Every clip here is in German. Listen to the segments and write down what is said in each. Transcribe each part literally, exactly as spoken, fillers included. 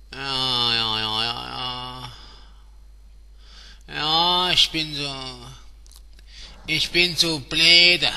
Ja, ja, ja, ja, ja. Ja, ich bin so, ich bin so bläde.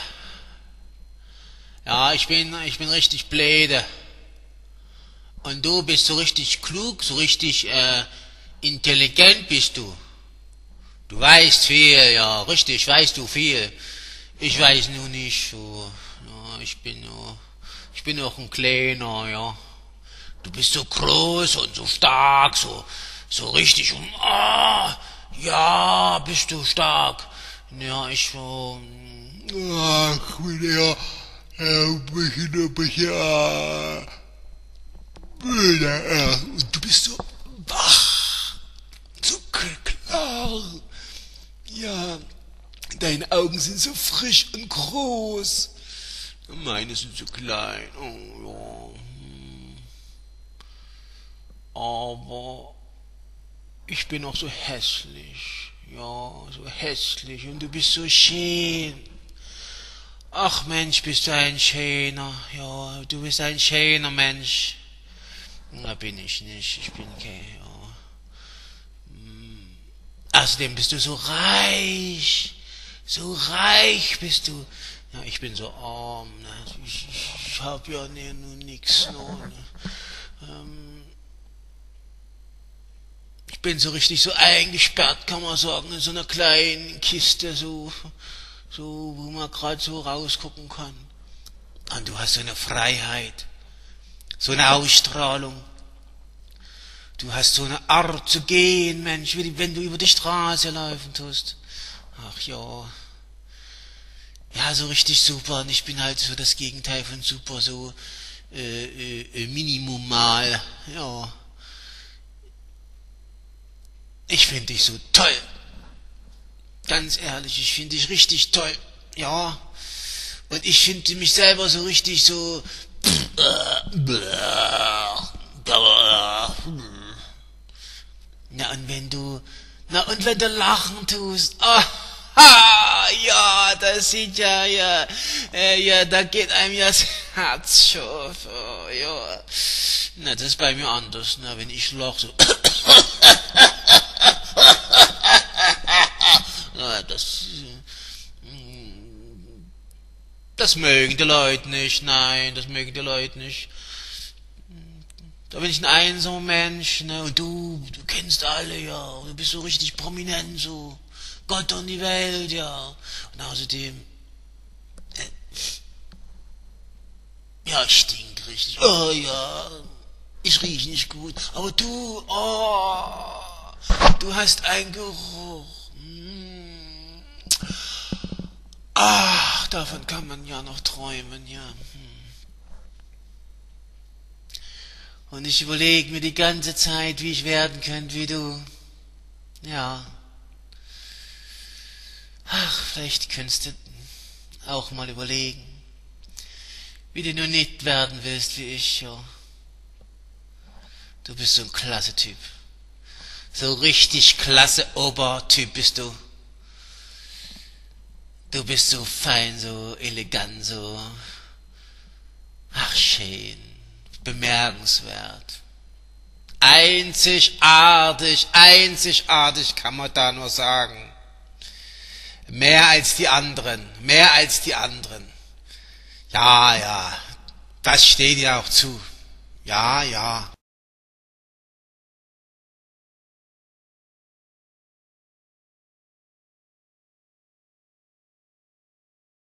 Ja, ich bin, ich bin richtig bläde. Und du bist so richtig klug, so richtig, äh, intelligent bist du. Du weißt viel, ja, richtig, weißt du viel. Ich weiß nur nicht, so, ja, ich bin nur, ich bin noch ein Kleiner, ja. Du bist so groß und so stark, so, so richtig und, ah, ja, bist du stark. Ja, ich so, ja, ich bin ja, ja, ein bisschen, ein bisschen, äh, müde, äh, und du bist so wach, so klar. Ja, deine Augen sind so frisch und groß. Meine sind so klein. Oh, ja. Aber ich bin auch so hässlich. Ja, so hässlich. Und du bist so schön. Ach Mensch, bist du ein schöner. Ja, du bist ein schöner Mensch. Na, bin ich nicht. Ich bin kein, ja. Außerdem bist du so reich. So reich bist du. Ja, ich bin so arm. Ne? Ich, ich, ich hab ja ne, nur nix. Ne? Ähm, ich bin so richtig so eingesperrt, kann man sagen, in so einer kleinen Kiste, so, so wo man gerade so rausgucken kann. Und du hast so eine Freiheit, so eine Ausstrahlung. Du hast so eine Art zu gehen, Mensch, wie wenn du über die Straße laufen tust. Ach ja. Ja, so richtig super. Und ich bin halt so das Gegenteil von super, so äh, äh, Minimum mal. Ja. Ich finde dich so toll. Ganz ehrlich, ich finde dich richtig toll. Ja. Und ich finde mich selber so richtig so. Na und wenn du, na und wenn du lachen tust, aha, ja, das sieht ja, ja, äh, ja, da geht einem ja das Herz schon, oh, ja. Na, das ist bei mir anders, na, wenn ich lache, so, na, das, das mögen die Leute nicht, nein, das mögen die Leute nicht. Da bin ich ein einsamer Mensch, ne, und du, du kennst alle, ja, du bist so richtig prominent, so, Gott und die Welt, ja, und außerdem, äh, ja, ich stink richtig, oh ja, ich riech nicht gut, aber du, oh, du hast einen Geruch, hm. Ach, davon kann man ja noch träumen, ja, hm. Und ich überlege mir die ganze Zeit, wie ich werden könnte wie du. Ja. Ach, vielleicht könntest du auch mal überlegen, wie du nur nicht werden willst wie ich. Ja. Du bist so ein klasse Typ. So richtig klasse Obertyp bist du. Du bist so fein, so elegant, so. Ach, schön. Bemerkenswert. Einzigartig, einzigartig kann man da nur sagen. Mehr als die anderen, mehr als die anderen. Ja, ja, das steht dir auch zu. Ja, ja.